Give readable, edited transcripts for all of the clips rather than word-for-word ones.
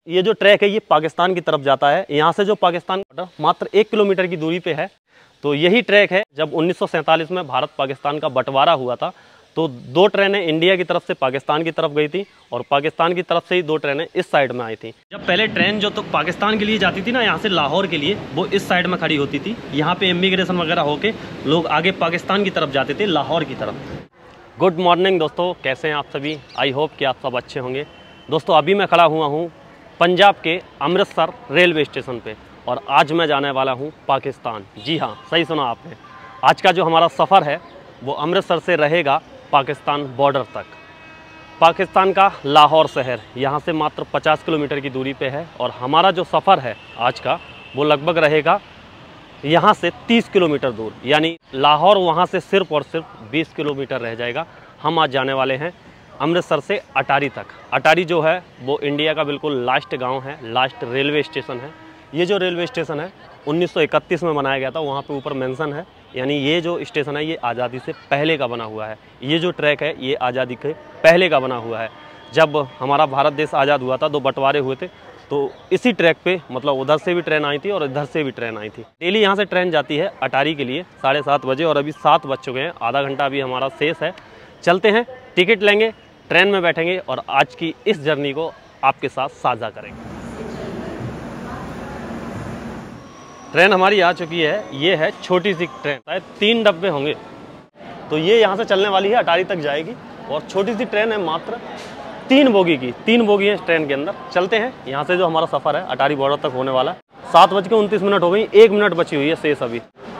ये जो ट्रैक है ये पाकिस्तान की तरफ जाता है। यहाँ से जो पाकिस्तान मात्र 1 किलोमीटर की दूरी पे है। तो यही ट्रैक है, जब 1947 में भारत पाकिस्तान का बंटवारा हुआ था तो 2 ट्रेनें इंडिया की तरफ से पाकिस्तान की तरफ गई थी और पाकिस्तान की तरफ से ही 2 ट्रेनें इस साइड में आई थी। जब पहले ट्रेन जो तो पाकिस्तान के लिए जाती थी ना, यहाँ से लाहौर के लिए, वो इस साइड में खड़ी होती थी। यहाँ पे इमिग्रेशन वगैरह होके लोग आगे पाकिस्तान की तरफ जाते थे, लाहौर की तरफ। गुड मॉर्निंग दोस्तों, कैसे हैं आप सभी? आई होप कि आप सब अच्छे होंगे। दोस्तों अभी मैं खड़ा हुआ हूँ पंजाब के अमृतसर रेलवे स्टेशन पे और आज मैं जाने वाला हूँ पाकिस्तान। जी हाँ, सही सुना आपने। आज का जो हमारा सफ़र है वो अमृतसर से रहेगा पाकिस्तान बॉर्डर तक। पाकिस्तान का लाहौर शहर यहाँ से मात्र 50 किलोमीटर की दूरी पे है और हमारा जो सफ़र है आज का वो लगभग रहेगा यहाँ से 30 किलोमीटर दूर, यानी लाहौर वहाँ से सिर्फ और सिर्फ 20 किलोमीटर रह जाएगा। हम आज जाने वाले हैं अमृतसर से अटारी तक। अटारी जो है वो इंडिया का बिल्कुल लास्ट गांव है, लास्ट रेलवे स्टेशन है। ये जो रेलवे स्टेशन है 1931 में बनाया गया था, वहाँ पे ऊपर मेंशन है, यानी ये जो स्टेशन है ये आज़ादी से पहले का बना हुआ है। ये जो ट्रैक है ये आज़ादी के पहले का बना हुआ है। जब हमारा भारत देश आज़ाद हुआ था, 2 बंटवारे हुए थे, तो इसी ट्रैक पे मतलब उधर से भी ट्रेन आई थी और इधर से भी ट्रेन आई थी। डेली यहाँ से ट्रेन जाती है अटारी के लिए 7:30 बजे और अभी 7 बज चुके हैं। आधा घंटा अभी हमारा शेष है। चलते हैं, टिकट लेंगे, ट्रेन में बैठेंगे और आज की इस जर्नी को आपके साथ साझा करेंगे। ट्रेन हमारी आ चुकी है। ये है छोटी सी ट्रेन, शायद 3 डब्बे होंगे। तो ये यहाँ से चलने वाली है, अटारी तक जाएगी और छोटी सी ट्रेन है, मात्र 3 बोगी की। 3 बोगी है इस ट्रेन के अंदर। चलते हैं, यहाँ से जो हमारा सफ़र है अटारी बॉर्डर तक होने वाला है। 7:29 हो गई, 1 मिनट बची हुई है शेष अभी।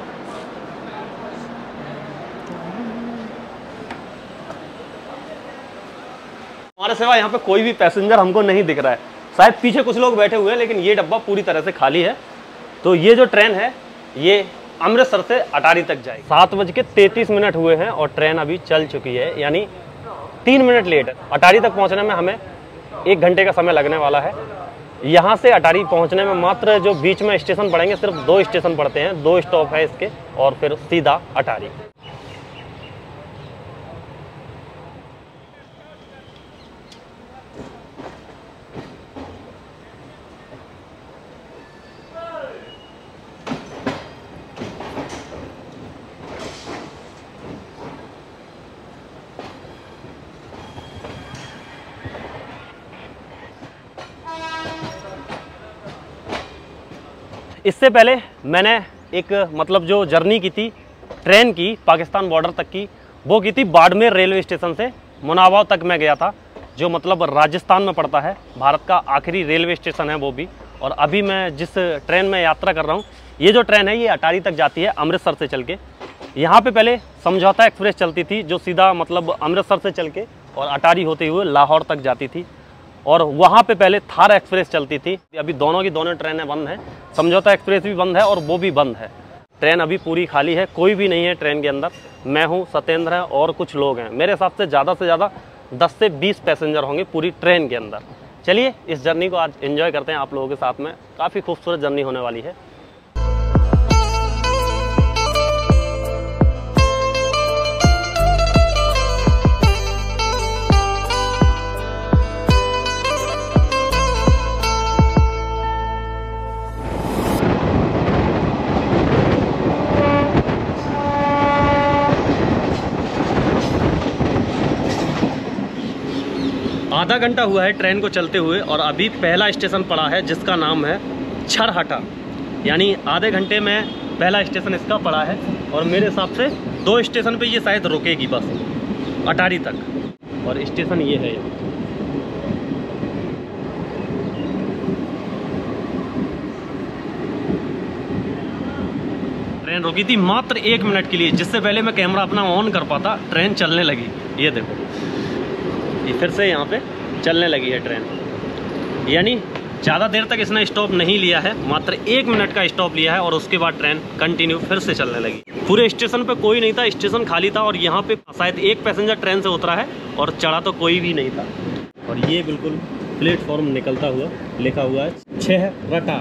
हमारे सिवा यहाँ पे कोई भी पैसेंजर हमको नहीं दिख रहा है। शायद पीछे कुछ लोग बैठे हुए हैं, लेकिन ये डब्बा पूरी तरह से खाली है। तो ये जो ट्रेन है ये अमृतसर से अटारी तक जाएगी। 7:33 हुए हैं और ट्रेन अभी चल चुकी है, यानी 3 मिनट लेट है। अटारी तक पहुंचने में हमें 1 घंटे का समय लगने वाला है। यहाँ से अटारी पहुंचने में मात्र जो बीच में स्टेशन पड़ेंगे, सिर्फ 2 स्टेशन पड़ते हैं, 2 स्टॉप है इसके और फिर सीधा अटारी। इससे पहले मैंने एक मतलब जो जर्नी की थी ट्रेन की पाकिस्तान बॉर्डर तक की, वो की थी बाड़मेर रेलवे स्टेशन से मुनाबाव तक मैं गया था, जो मतलब राजस्थान में पड़ता है। भारत का आखिरी रेलवे स्टेशन है वो भी। और अभी मैं जिस ट्रेन में यात्रा कर रहा हूँ, ये जो ट्रेन है ये अटारी तक जाती है अमृतसर से चल के। यहाँ पे पहले समझौता एक्सप्रेस चलती थी, जो सीधा मतलब अमृतसर से चल के और अटारी होते हुए लाहौर तक जाती थी। और वहाँ पे पहले थार एक्सप्रेस चलती थी। अभी दोनों की दोनों ट्रेनें बंद हैं। समझौता एक्सप्रेस भी बंद है और वो भी बंद है। ट्रेन अभी पूरी खाली है, कोई भी नहीं है ट्रेन के अंदर। मैं हूँ, सत्येंद्र है और कुछ लोग हैं। मेरे हिसाब से ज़्यादा 10 से 20 पैसेंजर होंगे पूरी ट्रेन के अंदर। चलिए इस जर्नी को आज एंजॉय करते हैं आप लोगों के साथ में। काफ़ी खूबसूरत जर्नी होने वाली है। आधा घंटा हुआ है ट्रेन को चलते हुए और अभी पहला स्टेशन पड़ा है जिसका नाम है छरहटा, यानी आधे घंटे में पहला स्टेशन इसका पड़ा है। और मेरे हिसाब से 2 स्टेशन पे ये शायद रुकेगी बस अटारी तक। और स्टेशन ये है। ट्रेन रुकी थी मात्र 1 मिनट के लिए, जिससे पहले मैं कैमरा अपना ऑन कर पाता ट्रेन चलने लगी। ये देखो, ये फिर से यहाँ पे चलने लगी है ट्रेन। यानी ज़्यादा देर तक इसने स्टॉप नहीं लिया है, मात्र 1 मिनट का स्टॉप लिया है और उसके बाद ट्रेन कंटिन्यू फिर से चलने लगी। पूरे स्टेशन पे कोई नहीं था, स्टेशन खाली था और यहाँ पे शायद 1 पैसेंजर ट्रेन से उतरा है और चढ़ा तो कोई भी नहीं था। और ये बिल्कुल प्लेटफॉर्म निकलता हुआ लिखा हुआ है छरहटा।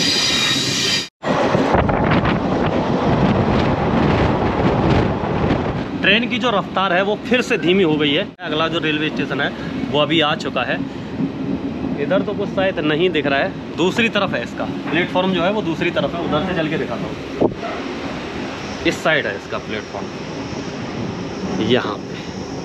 ट्रेन की जो रफ्तार है वो फिर से धीमी हो गई है। अगला जो रेलवे स्टेशन है वो अभी आ चुका है। इधर तो कुछ शायद नहीं दिख रहा है, दूसरी तरफ है इसका प्लेटफॉर्म जो है वो दूसरी तरफ है, उधर से चल के दिखाता हूँ। इस साइड है इसका प्लेटफॉर्म, यहाँ पे।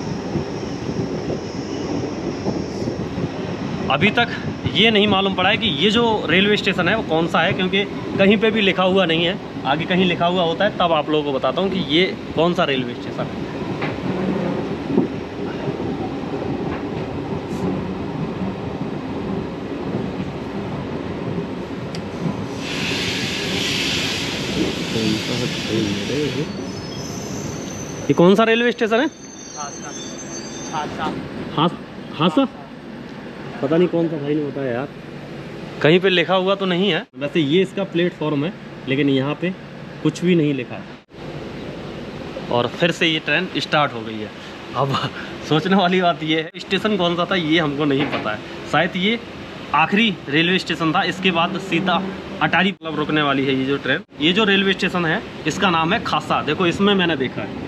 अभी तक ये नहीं मालूम पड़ा है कि ये जो रेलवे स्टेशन है वो कौन सा है, क्योंकि कहीं पे भी लिखा हुआ नहीं है। आगे कहीं लिखा हुआ होता है तब आप लोगों को बताता हूँ कि ये कौन सा रेलवे स्टेशन है। ये कौन सा रेलवे स्टेशन है? हासा, पता नहीं कौन सा, भाई ने बताया यार, कहीं पे लिखा हुआ तो नहीं है। वैसे ये इसका प्लेटफॉर्म है, लेकिन यहाँ पे कुछ भी नहीं लिखा है। और फिर से ये ट्रेन स्टार्ट हो गई है। अब सोचने वाली बात ये है, स्टेशन कौन सा था ये हमको नहीं पता है। शायद ये आखिरी रेलवे स्टेशन था, इसके बाद सीधा अटारी मतलब रुकने वाली है ये जो ट्रेन। ये जो रेलवे स्टेशन है इसका नाम है खासा। देखो इसमें मैंने देखा है,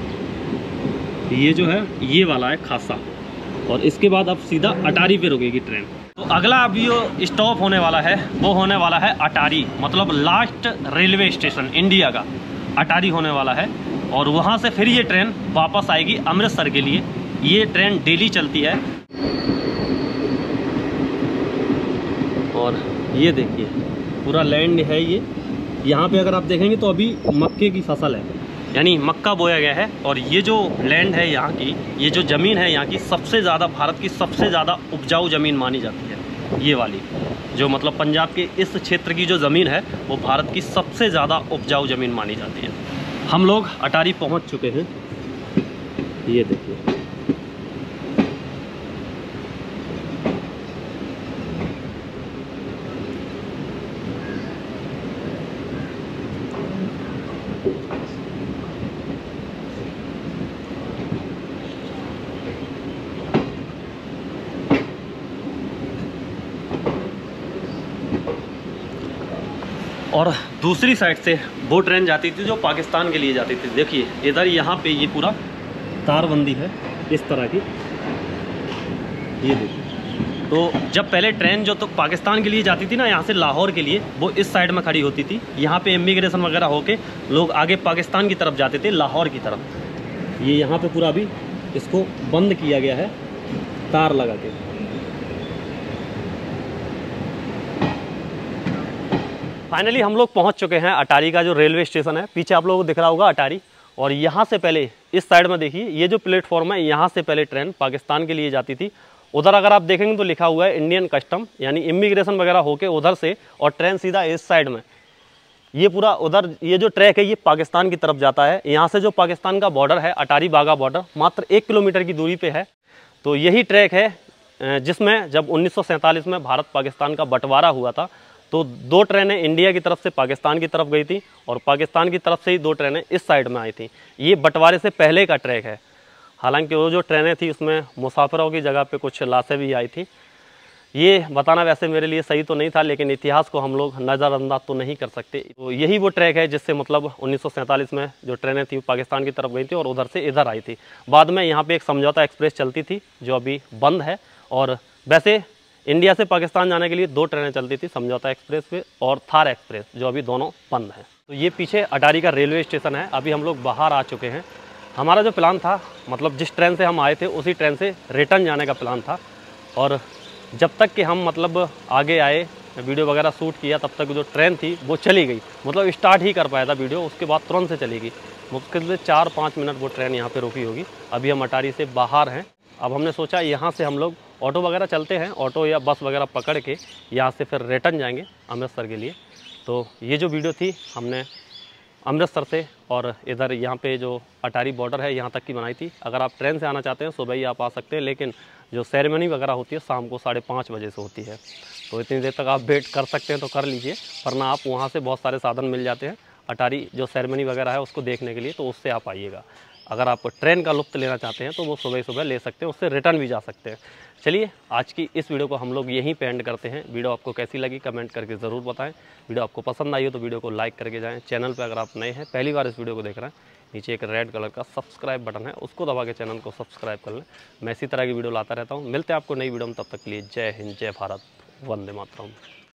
ये जो है ये वाला है खासा, और इसके बाद अब सीधा अटारी पे रुकेगी ट्रेन। तो अगला अब जो स्टॉप होने वाला है वो होने वाला है अटारी, मतलब लास्ट रेलवे स्टेशन इंडिया का अटारी होने वाला है। और वहाँ से फिर ये ट्रेन वापस आएगी अमृतसर के लिए। ये ट्रेन डेली चलती है। और ये देखिए पूरा लैंड है ये। यहाँ पे अगर आप देखेंगे तो अभी मक्के की फसल है, यानी मक्का बोया गया है। और ये जो लैंड है यहाँ की, ये जो ज़मीन है यहाँ की, सबसे ज़्यादा भारत की सबसे ज़्यादा उपजाऊ ज़मीन मानी जाती है। ये वाली जो मतलब पंजाब के इस क्षेत्र की जो ज़मीन है वो भारत की सबसे ज़्यादा उपजाऊ ज़मीन मानी जाती है। हम लोग अटारी पहुँच चुके हैं, ये देखिए। और दूसरी साइड से वो ट्रेन जाती थी जो पाकिस्तान के लिए जाती थी। देखिए इधर यहाँ पे ये पूरा तारबंदी है इस तरह की, ये देखिए। तो जब पहले ट्रेन जो तो पाकिस्तान के लिए जाती थी ना, यहाँ से लाहौर के लिए, वो इस साइड में खड़ी होती थी। यहाँ पे इमिग्रेशन वगैरह होके लोग आगे पाकिस्तान की तरफ जाते थे, लाहौर की तरफ। ये यहाँ पे पूरा अभी इसको बंद किया गया है तार लगा के। फाइनली हम लोग पहुंच चुके हैं अटारी का जो रेलवे स्टेशन है। पीछे आप लोगों को दिख रहा होगा अटारी। और यहाँ से पहले इस साइड में देखिए, ये जो प्लेटफॉर्म है, यहाँ से पहले ट्रेन पाकिस्तान के लिए जाती थी। उधर अगर आप देखेंगे तो लिखा हुआ है इंडियन कस्टम, यानी इमिग्रेशन वगैरह होके उधर से, और ट्रेन सीधा इस साइड में। ये पूरा उधर ये जो ट्रैक है ये पाकिस्तान की तरफ जाता है। यहाँ से जो पाकिस्तान का बॉर्डर है, अटारी बागा बॉर्डर, मात्र 1 किलोमीटर की दूरी पर है। तो यही ट्रैक है जिसमें जब 1947 में भारत पाकिस्तान का बंटवारा हुआ था, तो 2 ट्रेनें इंडिया की तरफ से पाकिस्तान की तरफ गई थी, और पाकिस्तान की तरफ से ही 2 ट्रेनें इस साइड में आई थी। ये बंटवारे से पहले का ट्रैक है। हालांकि वो जो ट्रेनें थी उसमें मुसाफिरों की जगह पे कुछ लाशें भी आई थी। ये बताना वैसे मेरे लिए सही तो नहीं था, लेकिन इतिहास को हम लोग नज़रअंदाज तो नहीं कर सकते। तो यही वो ट्रैक है जिससे मतलब 1947 में जो ट्रेनें थी पाकिस्तान की तरफ गई थी और उधर से इधर आई थी। बाद में यहाँ पर एक समझौता एक्सप्रेस चलती थी जो अभी बंद है। और वैसे इंडिया से पाकिस्तान जाने के लिए 2 ट्रेनें चलती थी, समझौता एक्सप्रेस पे और थार एक्सप्रेस, जो अभी दोनों बंद हैं। तो ये पीछे अटारी का रेलवे स्टेशन है। अभी हम लोग बाहर आ चुके हैं। हमारा जो प्लान था, मतलब जिस ट्रेन से हम आए थे उसी ट्रेन से रिटर्न जाने का प्लान था। और जब तक कि हम मतलब आगे आए, वीडियो वगैरह शूट किया, तब तक जो ट्रेन थी वो चली गई। मतलब स्टार्ट ही कर पाया था वीडियो, उसके बाद तुरंत से चली गई। मुश्किल से 4-5 मिनट वो ट्रेन यहाँ पर रुकी होगी। अभी हम अटारी से बाहर हैं। अब हमने सोचा यहाँ से हम लोग ऑटो वगैरह चलते हैं, ऑटो या बस वगैरह पकड़ के यहाँ से फिर रिटर्न जाएंगे अमृतसर के लिए। तो ये जो वीडियो थी हमने अमृतसर से और इधर यहाँ पे जो अटारी बॉर्डर है यहाँ तक की बनाई थी। अगर आप ट्रेन से आना चाहते हैं सुबह ही आप आ सकते हैं, लेकिन जो सेरेमनी वगैरह होती है शाम को 5:30 बजे से होती है। तो इतनी देर तक आप वेट कर सकते हैं तो कर लीजिए, वरना आप वहाँ से बहुत सारे साधन मिल जाते हैं अटारी जो सेरेमनी वगैरह है उसको देखने के लिए, तो उससे आप आइएगा। अगर आप ट्रेन का लुत्फ़ लेना चाहते हैं तो वो सुबह सुबह ले सकते हैं, उससे रिटर्न भी जा सकते हैं। चलिए आज की इस वीडियो को हम लोग यहीं पे एंड करते हैं। वीडियो आपको कैसी लगी कमेंट करके ज़रूर बताएं। वीडियो आपको पसंद आई हो तो वीडियो को लाइक करके जाएं। चैनल पे अगर आप नए हैं, पहली बार इस वीडियो को देख रहे हैं, नीचे एक रेड कलर का सब्सक्राइब बटन है, उसको दबा के चैनल को सब्सक्राइब कर लें। मैं इसी तरह की वीडियो लाता रहता हूँ। मिलते हैं आपको नई वीडियो में, तब तक के लिए जय हिंद, जय भारत, वंदे मातरम।